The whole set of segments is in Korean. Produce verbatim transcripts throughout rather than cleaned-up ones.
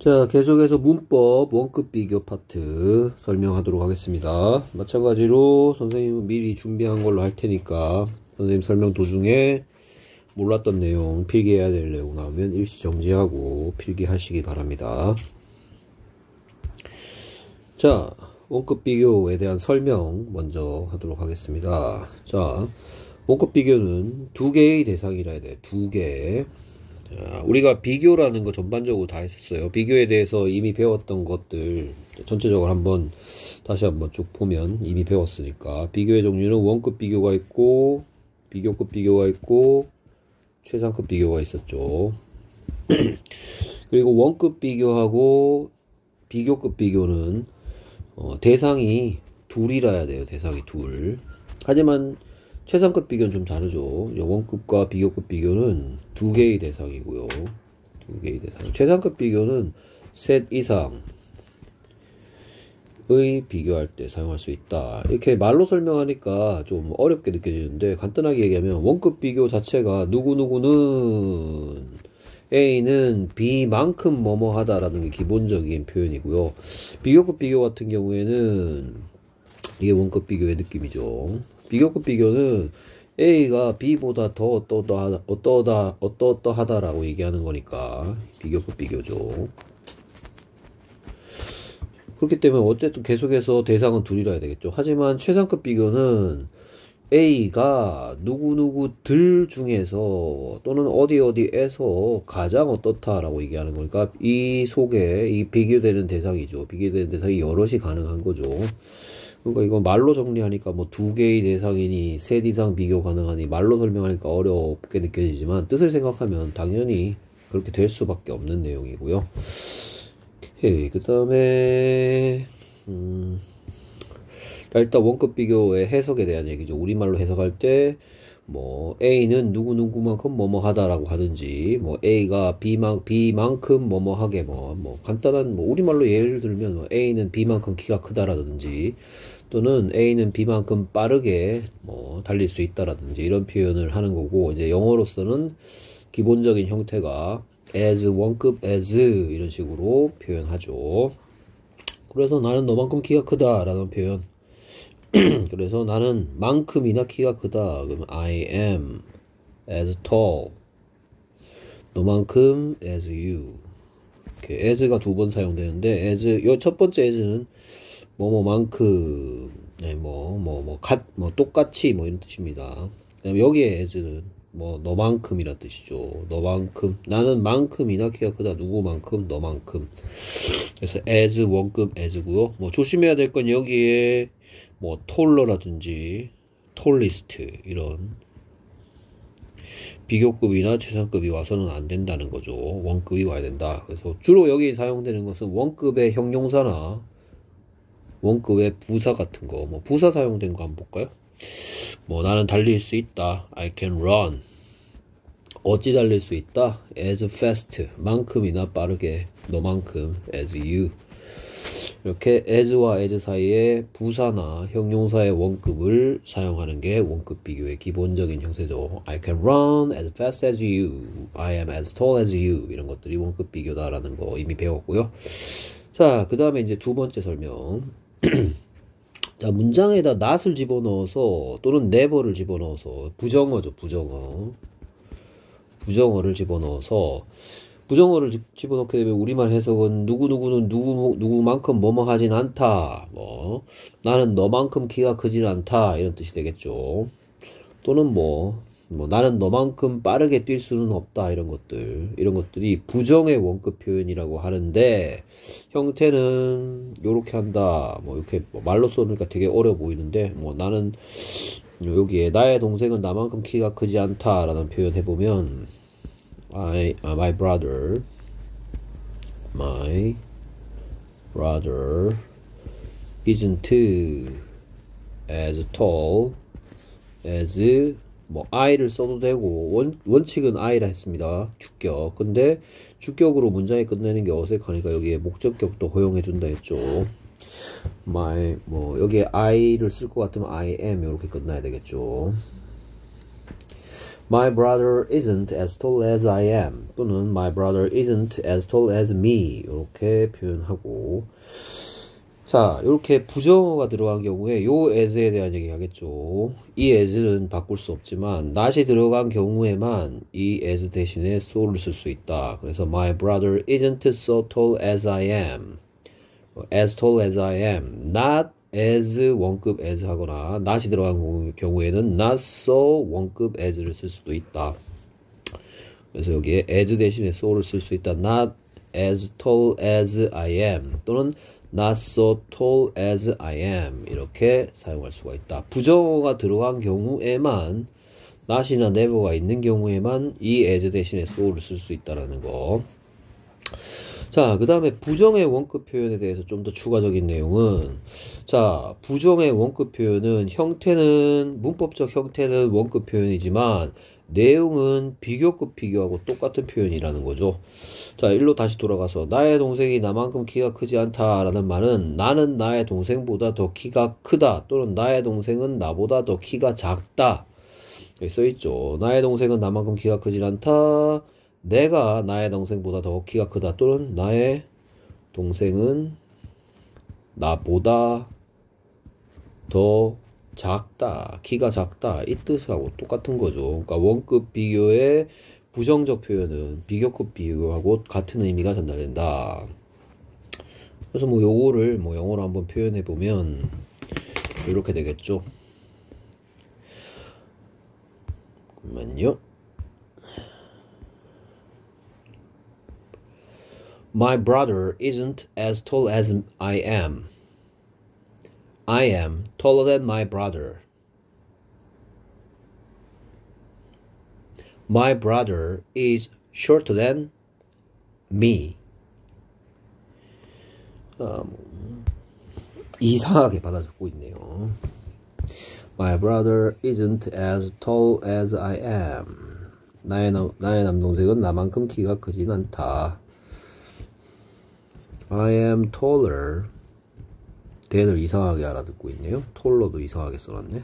자, 계속해서 문법 원급 비교 파트 설명하도록 하겠습니다. 마찬가지로 선생님은 미리 준비한 걸로 할 테니까 선생님 설명 도중에 몰랐던 내용, 필기해야 될 내용 나오면 일시 정지하고 필기하시기 바랍니다. 자, 원급 비교에 대한 설명 먼저 하도록 하겠습니다. 자, 원급 비교는 두 개의 대상이라 해야 돼. 두 개. 자, 우리가 비교라는 거 전반적으로 다 했었어요. 비교에 대해서 이미 배웠던 것들 전체적으로 한번 다시 한번 쭉 보면 이미 배웠으니까. 비교의 종류는 원급 비교가 있고 비교급 비교가 있고 최상급 비교가 있었죠. 그리고 원급 비교하고 비교급 비교는 어, 대상이 둘이라야 돼요. 대상이 둘. 하지만 최상급 비교는 좀 다르죠. 원급과 비교급 비교는 두 개의 대상이고요. 두 개의 대상. 최상급 비교는 셋 이상의 비교할 때 사용할 수 있다. 이렇게 말로 설명하니까 좀 어렵게 느껴지는데 간단하게 얘기하면 원급 비교 자체가 누구누구는 A는 B만큼 뭐뭐 하다라는 게 기본적인 표현이고요. 비교급 비교 같은 경우에는 이게 원급 비교의 느낌이죠. 비교급 비교는 A가 B보다 더 어떠다, 어떠다, 어떠어떠하다라고 얘기하는 거니까 비교급 비교죠. 그렇기 때문에 어쨌든 계속해서 대상은 둘이라 해야 되겠죠. 하지만 최상급 비교는 A가 누구누구들 중에서 또는 어디 어디에서 가장 어떻다라고 얘기하는 거니까 이 속에 이 비교되는 대상이죠. 비교되는 대상이 여럿이 가능한 거죠. 그러니까 이거 말로 정리하니까 뭐 두 개의 대상이니 셋 이상 비교 가능하니 말로 설명하니까 어렵게 느껴지지만 뜻을 생각하면 당연히 그렇게 될 수밖에 없는 내용이고요. 오케이, 그 다음에 음, 일단 원급 비교의 해석에 대한 얘기죠. 우리말로 해석할 때 뭐 A는 누구누구만큼 뭐뭐 하다라고 하든지 뭐 A가 B만, B만큼 뭐뭐 하게 뭐, 뭐 간단한 뭐 우리말로 예를 들면 뭐 A는 B만큼 키가 크다라든지 또는 A는 B만큼 빠르게 뭐 달릴 수 있다라든지 이런 표현을 하는 거고, 이제 영어로서는 기본적인 형태가 as, 원급 as 이런 식으로 표현하죠. 그래서 나는 너만큼 키가 크다라는 표현. 그래서 나는 만큼이나 키가 크다. 그러면 I am as tall. 너만큼 as you. 이렇게 as가 두 번 사용되는데 as 요 첫 번째 as는 뭐뭐만큼, 네, 뭐 뭐 뭐 같 뭐 똑같이 뭐 이런 뜻입니다. 그다음에 여기에 as는 뭐 너만큼이란 뜻이죠. 너만큼. 나는 만큼이나 키가 크다. 누구만큼? 너만큼. 그래서 as 원급 as고요. 뭐 조심해야 될 건 여기에 뭐 톨러라든지 톨리스트 이런 비교급이나 최상급이 와서는 안 된다는 거죠. 원급이 와야 된다. 그래서 주로 여기 사용되는 것은 원급의 형용사나 원급의 부사 같은 거, 뭐 부사 사용된 거 한번 볼까요? 뭐 나는 달릴 수 있다. I can run. 어찌 달릴 수 있다? as fast. 만큼이나 빠르게. 너만큼. as you. 이렇게 as와 as 사이에 부사나 형용사의 원급을 사용하는 게 원급 비교의 기본적인 형태죠. I can run as fast as you. I am as tall as you. 이런 것들이 원급 비교다라는 거 이미 배웠고요. 자, 그 다음에 이제 두 번째 설명. 자, 문장에다 not을 집어넣어서 또는 never를 집어넣어서 부정어죠. 부정어. 부정어를 집어넣어서 부정어를 집어넣게 되면 우리말 해석은 누구누구는 누구, 누구만큼 뭐뭐 하진 않다. 뭐, 나는 너만큼 키가 크진 않다. 이런 뜻이 되겠죠. 또는 뭐, 뭐, 나는 너만큼 빠르게 뛸 수는 없다. 이런 것들. 이런 것들이 부정의 원급 표현이라고 하는데, 형태는 요렇게 한다. 뭐, 이렇게 말로 써놓으니까 되게 어려워 보이는데, 뭐, 나는, 여기에 나의 동생은 나만큼 키가 크지 않다. 라는 표현 해보면, I, uh, my brother, my brother isn't as tall as, 뭐, I를 써도 되고, 원, 원칙은 I라 했습니다. 주격. 근데, 주격으로 문장이 끝내는 게 어색하니까 여기에 목적격도 허용해준다 했죠. my, 뭐, 여기에 I를 쓸 것 같으면 I am, 이렇게 끝나야 되겠죠. My brother isn't as tall as I am 또는 My brother isn't as tall as me 이렇게 표현하고 자 이렇게 부정어가 들어간 경우에 요 as에 대한 얘기 하겠죠. 이 as는 바꿀 수 없지만 not이 들어간 경우에만 이 as 대신에 so를 쓸 수 있다. 그래서 My brother isn't so tall as I am as tall as I am not as 원급 as 하거나 not이 들어간 경우에는 not so 원급 as를 쓸 수도 있다. 그래서 여기에 as 대신에 so를 쓸 수 있다. not as tall as I am 또는 not so tall as I am 이렇게 사용할 수가 있다. 부정어가 들어간 경우에만 not이나 never가 있는 경우에만 이 as 대신에 so를 쓸 수 있다라는 거. 자, 그 다음에 부정의 원급 표현에 대해서 좀 더 추가적인 내용은 자, 부정의 원급 표현은 형태는 문법적 형태는 원급 표현이지만 내용은 비교급 비교하고 똑같은 표현이라는 거죠. 자, 일로 다시 돌아가서 나의 동생이 나만큼 키가 크지 않다라는 말은 나는 나의 동생보다 더 키가 크다 또는 나의 동생은 나보다 더 키가 작다 여기 써있죠. 나의 동생은 나만큼 키가 크지 않다 내가 나의 동생보다 더 키가 크다 또는 나의 동생은 나보다 더 작다, 키가 작다 이 뜻하고 똑같은 거죠. 그러니까 원급 비교의 부정적 표현은 비교급 비교하고 같은 의미가 전달된다. 그래서 뭐 요거를 뭐 영어로 한번 표현해 보면 이렇게 되겠죠. 잠깐만요. My brother isn't as tall as I am. I am taller than my brother. My brother is shorter than me. 음, 이상하게 받아 적고 있네요. My brother isn't as tall as I am. 나의, 나, 나의 남동생은 나만큼 키가 크진 않다. I am taller. than을 이상하게 알아듣고 있네요. 톨러도 이상하게 써놨네.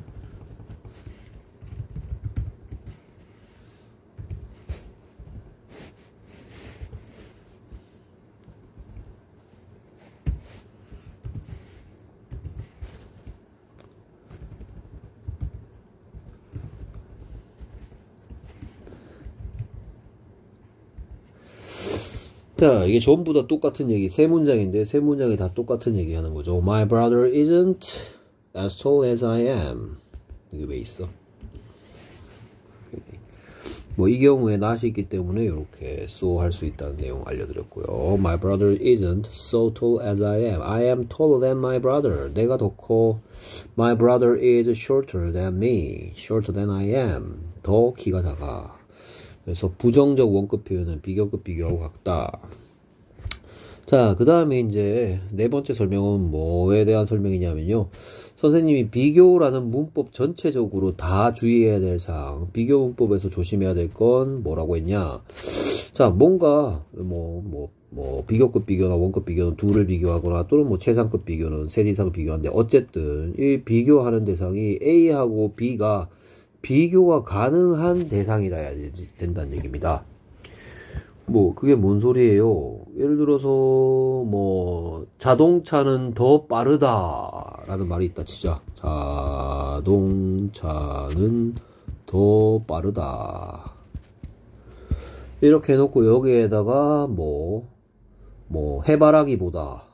자, 이게 전부 다 똑같은 얘기, 세 문장인데, 세 문장이 다 똑같은 얘기 하는 거죠. My brother isn't as tall as I am. 이게 왜 있어? 뭐, 이 경우에 not이 있기 때문에 이렇게 so 할 수 있다는 내용 알려드렸고요. My brother isn't so tall as I am. I am taller than my brother. 내가 더 커. My brother is shorter than me. Shorter than I am. 더 키가 작아. 그래서 부정적 원급 표현은 비교급 비교하고 같다. 자, 그 다음에 이제 네 번째 설명은 뭐에 대한 설명이냐면요. 선생님이 비교라는 문법 전체적으로 다 주의해야 될 사항, 비교 문법에서 조심해야 될 건 뭐라고 했냐. 자, 뭔가 뭐, 뭐, 뭐 비교급 비교나 원급 비교는 둘을 비교하거나 또는 뭐 최상급 비교는 셋 이상 비교하는데 어쨌든 이 비교하는 대상이 A하고 B가 비교가 가능한 대상이라 해야 된다는 얘기입니다. 뭐 그게 뭔 소리예요? 예를 들어서 뭐 자동차는 더 빠르다 라는 말이 있다 치자. 자동차는 더 빠르다 이렇게 해놓고 여기에다가 뭐 뭐 해바라기보다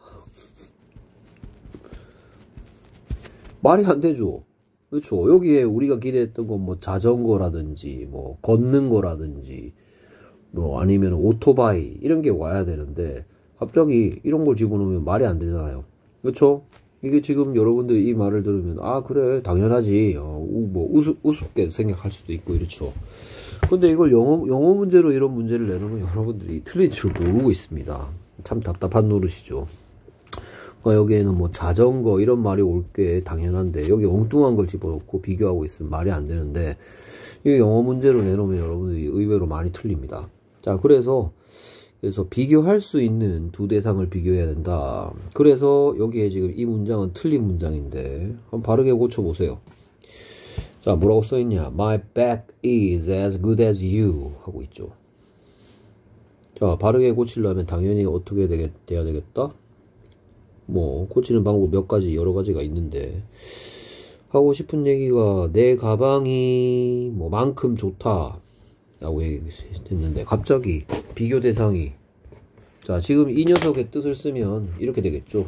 말이 안 되죠. 그렇죠. 여기에 우리가 기대했던 건 뭐 자전거라든지 뭐 걷는 거라든지 뭐 아니면 오토바이 이런 게 와야 되는데 갑자기 이런 걸 집어넣으면 말이 안 되잖아요. 그렇죠? 이게 지금 여러분들 이 말을 들으면 아 그래 당연하지 어, 뭐 우습, 우습게 생각할 수도 있고 이렇죠. 근데 이걸 영어, 영어 문제로 이런 문제를 내놓으면 여러분들이 틀린 줄 모르고 있습니다. 참 답답한 노릇이죠. 그러니까 여기에는 뭐 자전거 이런 말이 올 게 당연한데 여기 엉뚱한 걸 집어넣고 비교하고 있으면 말이 안 되는데 이 영어 문제로 내놓으면 여러분들이 의외로 많이 틀립니다. 자, 그래서 그래서 비교할 수 있는 두 대상을 비교해야 된다. 그래서 여기에 지금 이 문장은 틀린 문장인데 한번 바르게 고쳐보세요. 자, 자, 뭐라고 써있냐? My back is as good as you 하고 있죠. 자, 바르게 고치려면 당연히 어떻게 되겠, 돼야 되겠다? 뭐 고치는 방법 몇 가지 여러 가지가 있는데, 하고 싶은 얘기가 내 가방이 뭐 만큼 좋다 라고 얘기했는데, 갑자기 비교 대상이, 자, 지금 이 녀석의 뜻을 쓰면 이렇게 되겠죠.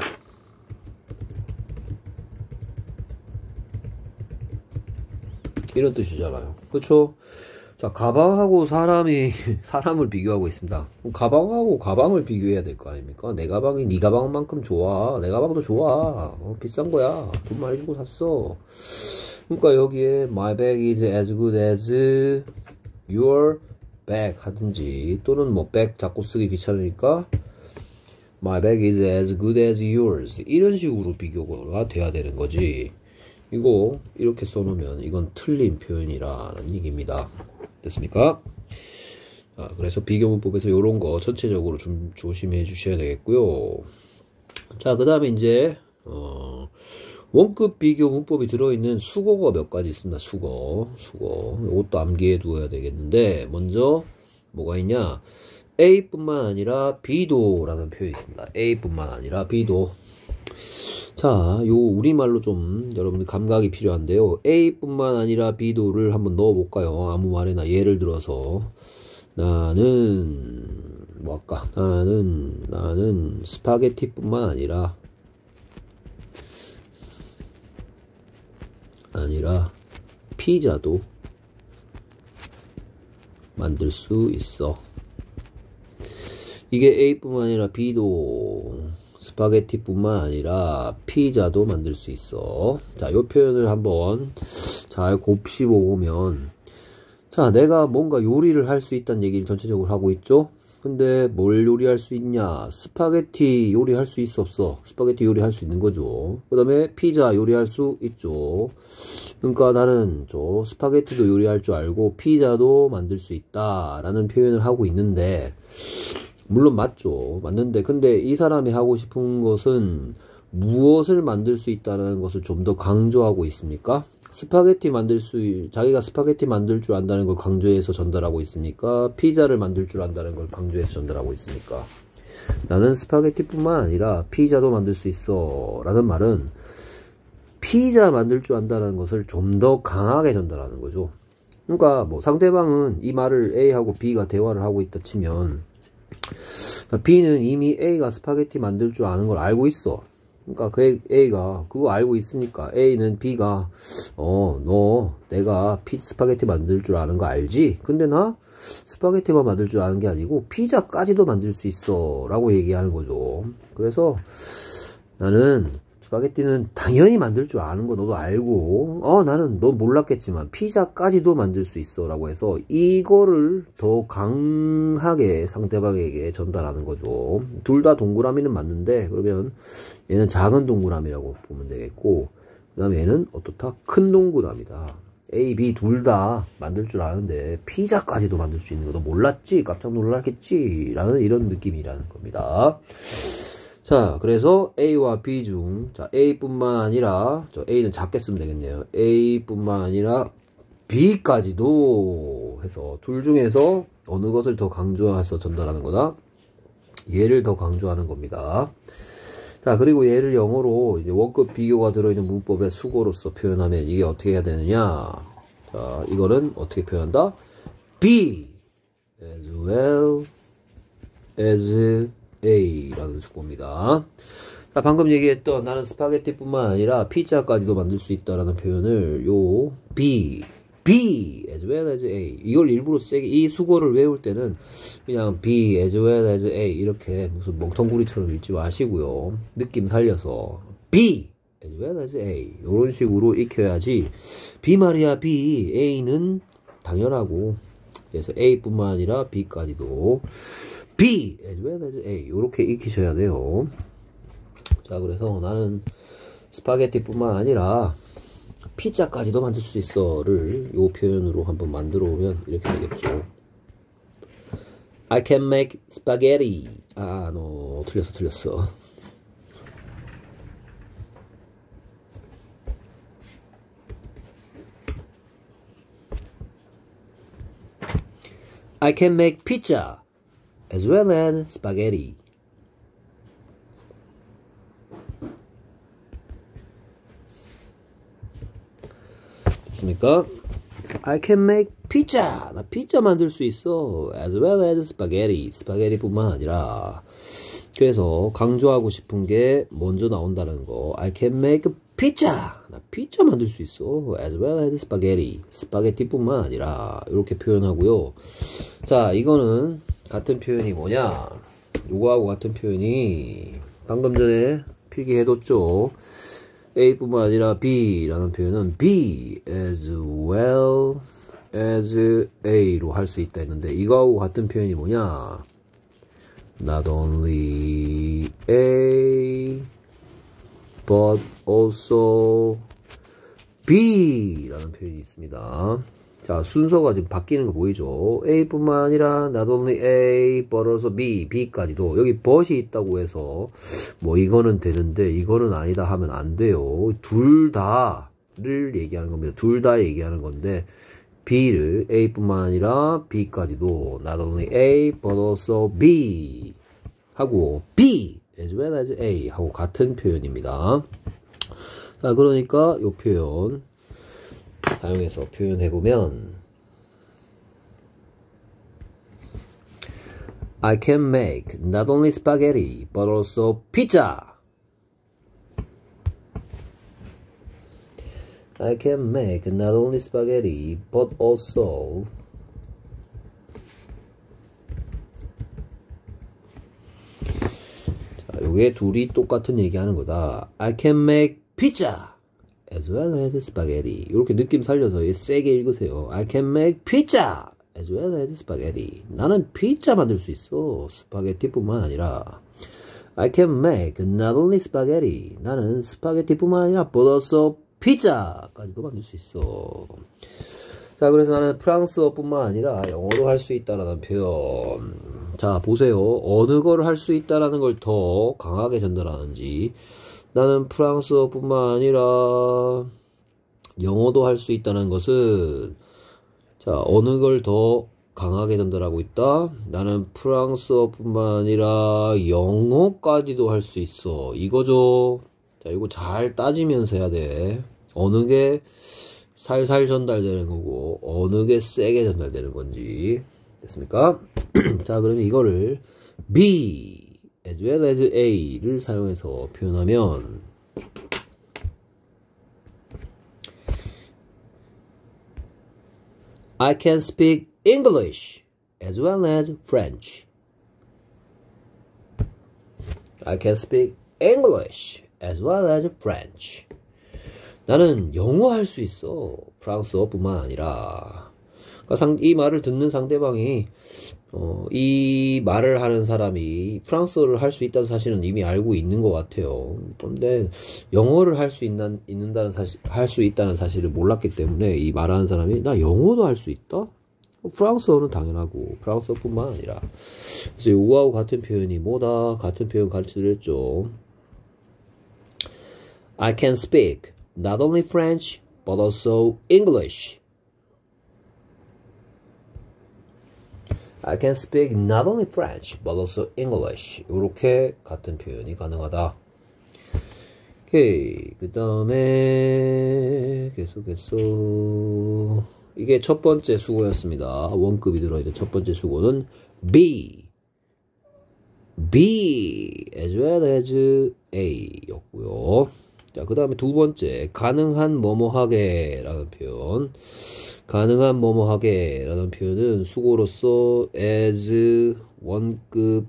이런 뜻이잖아요. 그렇죠? 자, 가방하고 사람이 사람을 비교하고 있습니다. 가방하고 가방을 비교해야 될 거 아닙니까? 내 가방이 네 가방만큼 좋아. 내 가방도 좋아. 어, 비싼 거야. 돈 많이 주고 샀어. 그러니까 여기에 my bag is as good as your bag 하든지, 또는 뭐 bag 자꾸 쓰기 귀찮으니까 my bag is as good as yours, 이런 식으로 비교가 돼야 되는 거지. 이거 이렇게 써놓으면 이건 틀린 표현이라는 얘기입니다. 됐습니까? 자, 그래서 비교문법에서 이런 거 전체적으로 좀 조심해 주셔야 되겠고요. 자, 그 다음에 이제 어, 원급 비교 문법이 들어있는 수거가 몇 가지 있습니다. 수거, 수거. 이것도 암기해 두어야 되겠는데, 먼저 뭐가 있냐? A뿐만 아니라 B도 라는 표현이 있습니다. A뿐만 아니라 B도. 자, 요 우리말로 좀 여러분들 감각이 필요한데요. A뿐만 아니라 B도를 한번 넣어볼까요? 아무 말이나 예를 들어서 나는 뭐 할까? 나는 나는 스파게티뿐만 아니라 아니라 피자도 만들 수 있어. 이게 A뿐만 아니라 B도 스파게티뿐만 아니라 피자도 만들 수 있어. 자, 요 표현을 한번 잘 곱씹어 보면, 자, 내가 뭔가 요리를 할 수 있다는 얘기를 전체적으로 하고 있죠. 근데 뭘 요리할 수 있냐? 스파게티 요리할 수 있어 없어? 스파게티 요리할 수 있는 거죠. 그 다음에 피자 요리할 수 있죠. 그러니까 나는 저 스파게티도 요리할 줄 알고 피자도 만들 수 있다 라는 표현을 하고 있는데, 물론 맞죠. 맞는데, 근데 이 사람이 하고 싶은 것은 무엇을 만들 수 있다는 것을 좀 더 강조하고 있습니까? 스파게티 만들 수, 자기가 스파게티 만들 줄 안다는 걸 강조해서 전달하고 있습니까? 피자를 만들 줄 안다는 걸 강조해서 전달하고 있습니까? 나는 스파게티뿐만 아니라 피자도 만들 수 있어 라는 말은 피자 만들 줄 안다는 것을 좀 더 강하게 전달하는 거죠. 그러니까 뭐 상대방은 이 말을 A하고 B가 대화를 하고 있다 치면, B는 이미 A가 스파게티 만들 줄 아는 걸 알고 있어. 그러니까 그 A가 그거 알고 있으니까 A는 B가 어, 너 내가 피, 스파게티 만들 줄 아는 거 알지? 근데 나 스파게티만 만들 줄 아는 게 아니고 피자까지도 만들 수 있어 라고 얘기하는 거죠. 그래서 나는 스파게티는 당연히 만들 줄 아는 거 너도 알고, 어 나는 너 몰랐겠지만 피자까지도 만들 수 있어 라고 해서 이거를 더 강하게 상대방에게 전달하는 거죠. 둘 다 동그라미는 맞는데, 그러면 얘는 작은 동그라미라고 보면 되겠고, 그 다음에 얘는 어떻다? 큰 동그라미다. A, B 둘 다 만들 줄 아는데 피자까지도 만들 수 있는 거 너 몰랐지? 깜짝 놀랐겠지? 라는 이런 느낌이라는 겁니다. 자, 그래서 A와 B 중, 자, A뿐만 아니라, 저 A는 작게 쓰면 되겠네요. A뿐만 아니라 B까지도 해서 둘 중에서 어느 것을 더 강조해서 전달하는 거다? 얘를 더 강조하는 겁니다. 자, 그리고 얘를 영어로 이제 원급 비교가 들어있는 문법의 수고로서 표현하면 이게 어떻게 해야 되느냐? 자, 이거는 어떻게 표현한다? B as well as A라는 수고입니다. 자, 방금 얘기했던 나는 스파게티뿐만 아니라 피자까지도 만들 수 있다라는 표현을 요 B, B as well as A, 이걸 일부러 세게, 이 수고를 외울 때는 그냥 B as well as A 이렇게 무슨 멍텅구리처럼 읽지 마시고요. 느낌 살려서 B as well as A 이런 식으로 익혀야지. B 말이야 B, A는 당연하고, 그래서 A뿐만 아니라 B까지도 B as well as A 이렇게 익히셔야 돼요. 자, 그래서 나는 스파게티뿐만 아니라 피자까지도 만들 수 있어를 요 표현으로 한번 만들어 오면 이렇게 되겠죠. I can make spaghetti. 아, 너 틀렸어 틀렸어. I can make pizza as well as spaghetti. 됐습니까? I can make pizza. 나 피자 만들 수 있어. As well as spaghetti. 스파게티뿐만 아니라. 그래서 강조하고 싶은 게 먼저 나온다는 거. I can make pizza. 나 피자 만들 수 있어. As well as spaghetti. 스파게티뿐만 아니라 이렇게 표현하고요. 자, 이거는 같은 표현이 뭐냐? 요거하고 같은 표현이 방금 전에 필기해뒀죠. A뿐만 아니라 B라는 표현은 B as well as A로 할 수 있다 했는데 이거하고 같은 표현이 뭐냐? Not only A but also B라는 표현이 있습니다. 자, 순서가 지금 바뀌는 거 보이죠? A뿐만 아니라 not only A but also B, B까지도 여기 but이 있다고 해서 뭐 이거는 되는데 이거는 아니다 하면 안 돼요. 둘 다를 얘기하는 겁니다. 둘 다 얘기하는 건데 B를 A뿐만 아니라 B까지도 not only A but also B 하고 B as well as A 하고 같은 표현입니다. 자, 그러니까 이 표현 사용해서 표현해보면 I can make not only spaghetti but also pizza. I can make not only spaghetti but also 자, 요게 둘이 똑같은 얘기하는 거다. I can make pizza as well as spaghetti. 이렇게 느낌 살려서 세게 읽으세요. I can make pizza as well as spaghetti. 나는 피자 만들 수 있어. 스파게티뿐만 아니라. I can make not only spaghetti. 나는 스파게티뿐만 아니라 but also pizza까지도 만들 수 있어. 자, 그래서 나는 프랑스어뿐만 아니라 영어도 할 수 있다라는 표현. 자, 보세요. 어느 거를 할 수 있다라는 걸 더 강하게 전달하는지. 나는 프랑스어뿐만 아니라 영어도 할 수 있다는 것은 자, 어느 걸 더 강하게 전달하고 있다? 나는 프랑스어뿐만 아니라 영어까지도 할 수 있어. 이거죠. 자, 이거 잘 따지면서 해야 돼. 어느 게 살살 전달되는 거고 어느 게 세게 전달되는 건지. 됐습니까? 자, 그러면 이거를 B as well as A를 사용해서 표현하면 I can speak English as well as French. I can speak English as well as French. 나는 영어 할 수 있어. 프랑스어뿐만 아니라. 그러니까 상, 이 말을 듣는 상대방이 어, 이 말을 하는 사람이 프랑스어를 할 수 있다는 사실은 이미 알고 있는 것 같아요. 그런데 영어를 할 수 있는, 있는다는 사실, 할 수 있다는 사실을 몰랐기 때문에 이 말하는 사람이 나 영어도 할 수 있다? 프랑스어는 당연하고 프랑스어뿐만 아니라. 그래서 요거하고 같은 표현이 뭐다? 같은 표현 가르쳐드렸죠. I can speak not only French but also English. I can speak not only French but also English. 이렇게 같은 표현이 가능하다. 오케이. 그 다음에 계속해서 이게 첫 번째 수고였습니다. 원급이 들어있는 첫 번째 수고는 B B as well as A 였고요. 자, 그 다음에 두 번째 가능한 뭐뭐하게 라는 표현. 가능한 뭐뭐하게 라는 표현은 수고로서 as 원급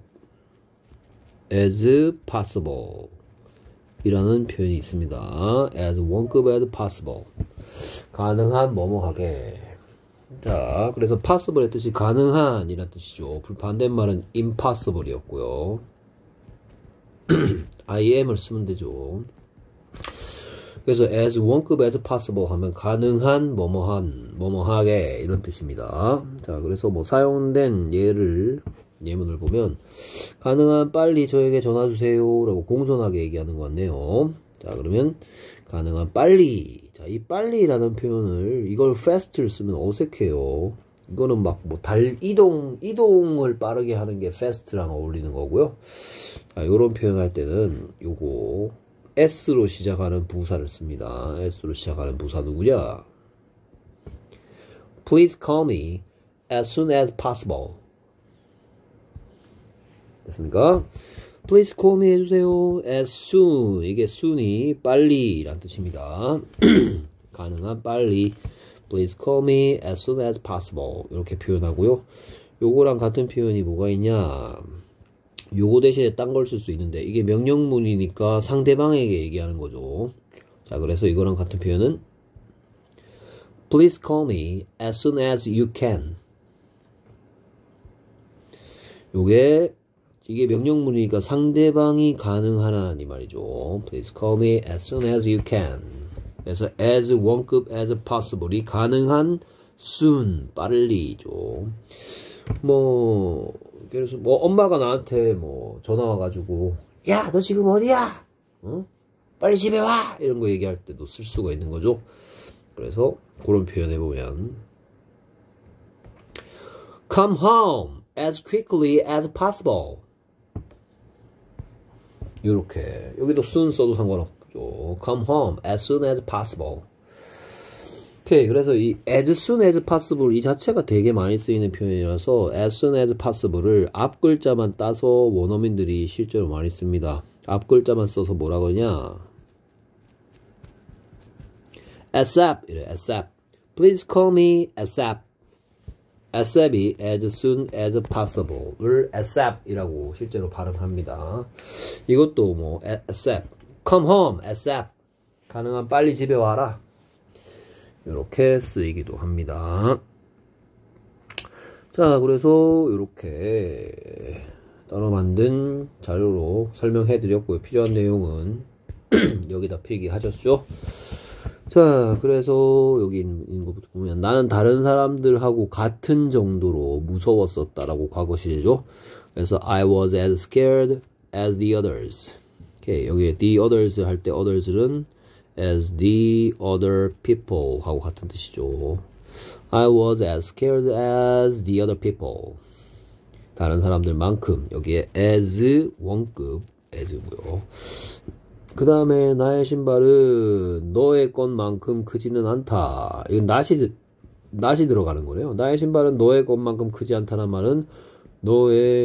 as possible 이라는 표현이 있습니다. as 원급 as possible. 가능한 뭐뭐하게. 자, 그래서 possible의 뜻이 가능한 이란 뜻이죠. 불반대말은 impossible 이었고요. I am을 쓰면 되죠. 그래서 as 원급 as possible 하면 가능한 뭐뭐한 뭐뭐하게 이런 뜻입니다. 자, 그래서 뭐 사용된 예를 예문을 보면 가능한 빨리 저에게 전화 주세요 라고 공손하게 얘기하는 것 같네요. 자, 그러면 가능한 빨리. 자, 이 빨리라는 표현을 이걸 fast를 쓰면 어색해요. 이거는 막 뭐 달 이동 이동을 빠르게 하는 게 fast랑 어울리는 거고요. 자, 요런 표현할 때는 요거 S로 시작하는 부사를 씁니다. S로 시작하는 부사 누구냐? Please call me as soon as possible. 됐습니까? Please call me 해주세요. As soon. 이게 soon이 빨리 라는 뜻입니다. 가능한 빨리. Please call me as soon as possible. 이렇게 표현하고요. 요거랑 같은 표현이 뭐가 있냐? 요거 대신에 딴 걸 쓸 수 있는데 이게 명령문이니까 상대방에게 얘기하는 거죠. 자, 그래서 이거랑 같은 표현은 Please call me as soon as you can. 요게 이게 명령문이니까 상대방이 가능하나 이 말이죠. Please call me as soon as you can. 그래서 as 원급 as possible이 가능한 soon 빨리죠. 뭐 그래서 뭐 엄마가 나한테 뭐 전화 와가지고 야 너 지금 어디야? 어? 빨리 집에 와! 이런 거 얘기할 때도 쓸 수가 있는 거죠. 그래서 그런 표현 해보면 Come home as quickly as possible. 요렇게 여기도 soon 써도 상관없죠. Come home as soon as possible. 오케이. 그래서 이 as soon as possible 이 자체가 되게 많이 쓰이는 표현이라서 as soon as possible을 앞 글자만 따서 원어민들이 실제로 많이 씁니다. 앞 글자만 써서 뭐라고 하냐? asap 이래. asap. Please call me asap. asap이 as soon as possible을 asap이라고 실제로 발음합니다. 이것도 뭐 asap. Come home asap. 가능한 빨리 집에 와라. 이렇게 쓰이기도 합니다. 자, 그래서 이렇게 따로 만든 자료로 설명해 드렸고요. 필요한 내용은 여기다 필기하셨죠? 자, 그래서 여기 있는 것부터 보면 나는 다른 사람들하고 같은 정도로 무서웠었다라고 과거 시제죠. 그래서 I was as scared as the others. 오케이, 여기 the others 할 때 others는 as the other people 하고 같은 뜻이죠. I was as scared as the other people. 다른 사람들만큼 여기에 as 원급 as고요. 그 다음에 나의 신발은 너의 것만큼 크지는 않다. 이건 not이, not이 들어가는 거네요. 나의 신발은 너의 것만큼 크지 않다는 말은 너의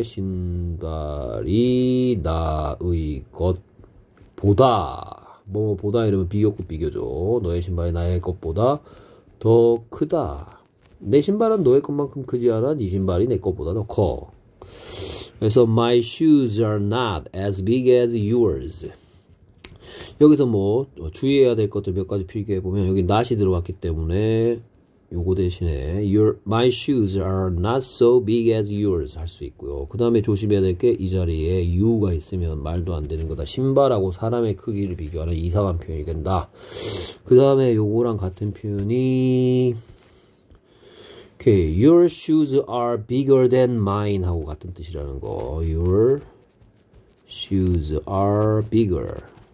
신발이 나의 것보다 뭐 보다 이러면 비교급 비교죠. 너의 신발이 나의 것보다 더 크다. 내 신발은 너의 것만큼 크지 않아. 네 신발이 내 것보다 더 커. 그래서 my shoes are not as big as yours. 여기서 뭐 주의해야 될 것들 몇 가지 필기해 보면 여기 not이 들어갔기 때문에 요거 대신에 your my shoes are not so big as yours 할 수 있고요. 그 다음에 조심해야 될 게 이 자리에 you가 있으면 말도 안 되는 거다. 신발하고 사람의 크기를 비교하는 이상한 표현이 된다. 그 다음에 요거랑 같은 표현이 okay, your shoes are bigger than mine 하고 같은 뜻이라는 거. Your shoes are bigger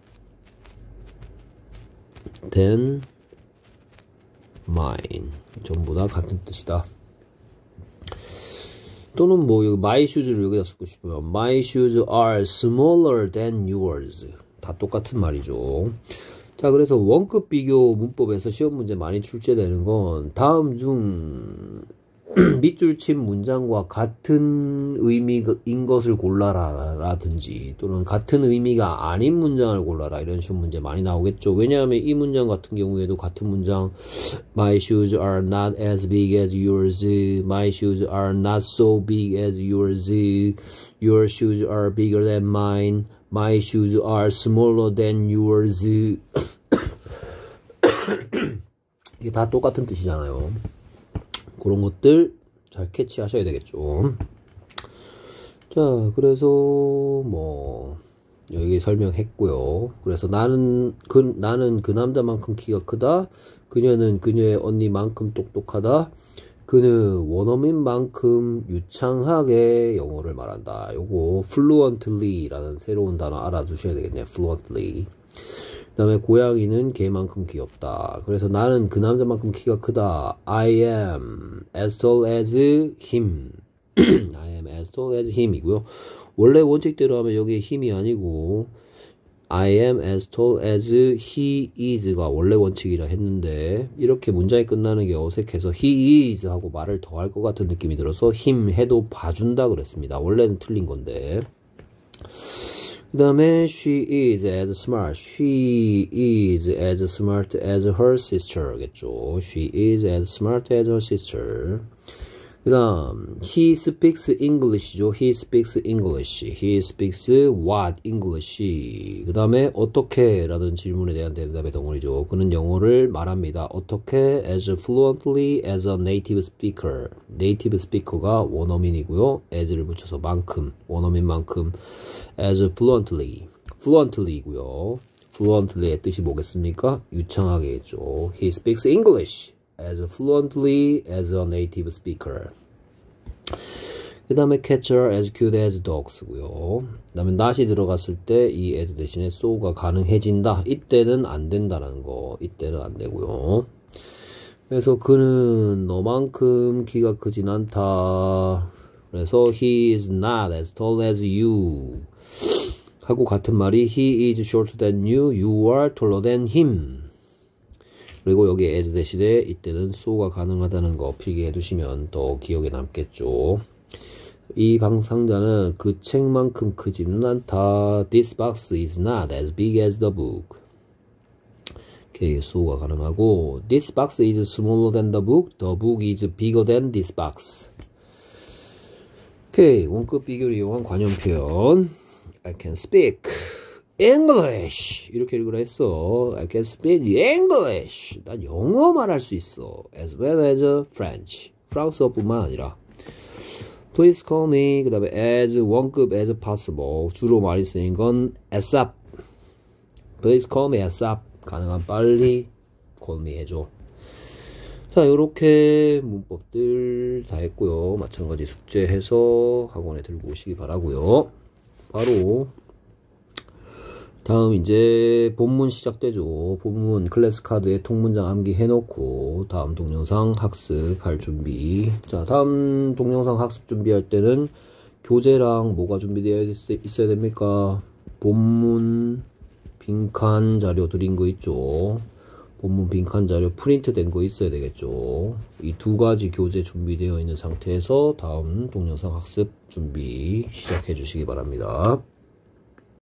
than mine. 전부 다 같은 뜻이다. 또는 뭐 여기 my shoes를 여기다 쓰고 싶으면 my shoes are smaller than yours. 다 똑같은 말이죠. 자, 그래서 원급 비교 문법에서 시험 문제 많이 출제되는 건 다음 중 밑줄 친 문장과 같은 의미인 것을 골라라 라든지 또는 같은 의미가 아닌 문장을 골라라 이런 식으로 문제 많이 나오겠죠. 왜냐하면 이 문장 같은 경우에도 같은 문장 My shoes are not as big as yours. My shoes are not so big as yours. Your shoes are bigger than mine. My shoes are smaller than yours. 이게 다 똑같은 뜻이잖아요. 그런 것들 잘 캐치하셔야 되겠죠. 자, 그래서 뭐 여기 설명했고요. 그래서 나는 그 나는 그 남자만큼 키가 크다. 그녀는 그녀의 언니만큼 똑똑하다. 그는 원어민만큼 유창하게 영어를 말한다. 요거 fluently라는 새로운 단어 알아두셔야 되겠네요. fluently. 그 다음에 고양이는 개만큼 귀엽다. 그래서 나는 그 남자만큼 키가 크다. I am as tall as him. I am as tall as him 이고요. 원래 원칙대로 하면 여기에 힘이 아니고 I am as tall as he is가 원래 원칙이라 했는데 이렇게 문장이 끝나는 게 어색해서 he is 하고 말을 더 할 것 같은 느낌이 들어서 him 해도 봐준다 그랬습니다. 원래는 틀린 건데. 그 다음에 she is as smart. She is as smart as her sister 겠죠. She is as smart as her sister. 그 다음 he speaks English죠. He speaks English. He speaks what English. 그 다음에 어떻게 라는 질문에 대한 대답의 덩어리죠. 그는 영어를 말합니다. 어떻게 as fluently as a native speaker. native speaker가 원어민이고요. as를 붙여서 만큼, 원어민만큼 as fluently, fluently이고요. fluently의 뜻이 뭐겠습니까? 유창하게 했죠. He speaks English as fluently as a native speaker. 그 다음에 cats are as cute as dogs고요. 그 다음에 not이 들어갔을 때 이 as 대신에 so가 가능해진다. 이때는 안 된다는 거. 이때는 안 되고요. 그래서 그는 너만큼 키가 크진 않다. 그래서 he is not as tall as you. 하고 같은 말이 he is shorter than you. You are taller than him. 그리고 여기 as 대신에 이때는 so가 가능하다는 거 필기해 두시면 더 기억에 남겠죠. 이 방상자는 그 책만큼 크지는 않다. This box is not as big as the book. 오케이, so가 가능하고 This box is smaller than the book. The book is bigger than this box. 오케이, 원급 비교를 이용한 관용 표현. I can speak English 이렇게 읽으라 했어. I can speak English. 난 영어 말할 수 있어. As well as French. 프랑스어뿐만 아니라. Please call me. 그 다음에 as 원급 as possible. 주로 많이 쓰인 건 ASAP. Please call me ASAP. 가능한 빨리 call me 해줘. 자, 요렇게 문법들 다 했고요. 마찬가지 숙제해서 학원에 들고 오시기 바라고요. 바로 다음 이제 본문 시작되죠. 본문 클래스 카드에 통문장 암기 해놓고 다음 동영상 학습할 준비. 자, 다음 동영상 학습 준비할 때는 교재랑 뭐가 준비되어 있어야 됩니까? 본문 빈칸 자료 드린 거 있죠. 본문 빈칸 자료 프린트 된 거 있어야 되겠죠. 이 두 가지 교재 준비되어 있는 상태에서 다음 동영상 학습 준비 시작해 주시기 바랍니다.